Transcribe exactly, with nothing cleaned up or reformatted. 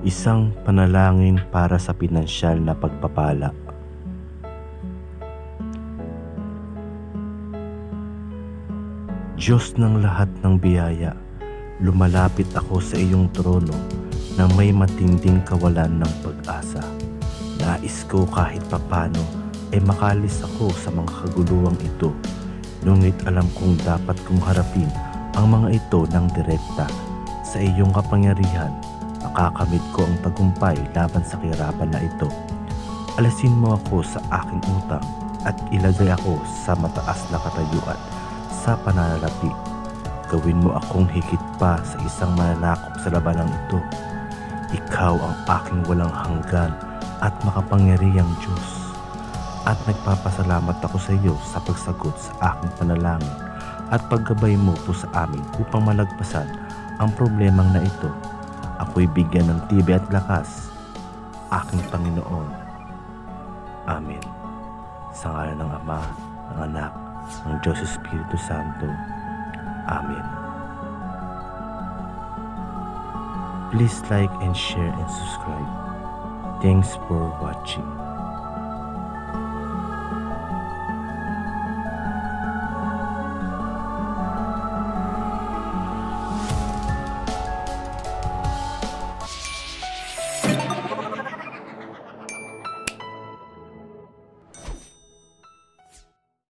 Isang panalangin para sa pinansyal na pagpapala. Diyos ng lahat ng biyaya, lumalapit ako sa iyong trono na may matinding kawalan ng pag-asa. Nais ko kahit papano ay makalis ako sa mga kaguluhang ito, ngunit alam kong dapat kong harapin ang mga ito ng direkta. Sa iyong kapangyarihan, makakamit ko ang tagumpay laban sa kahirapan na ito. Alasin mo ako sa aking utang at ilagay ako sa mataas na katayuan sa pananalapi. Gawin mo akong higit pa sa isang mananakop sa labanang ito. Ikaw ang aking walang hanggan at makapangyarihang Diyos. At nagpapasalamat ako sa iyo sa pagsagot sa aking panalangin at paggabay mo po sa amin upang malagpasan ang problemang na ito. Ako'y bigyan ng tibay at lakas, aking Panginoon. Amen. Sa ngalan ng Ama, ng Anak, ng Diyos Espiritu Santo. Amen. Please like and share and subscribe. Thanks for watching.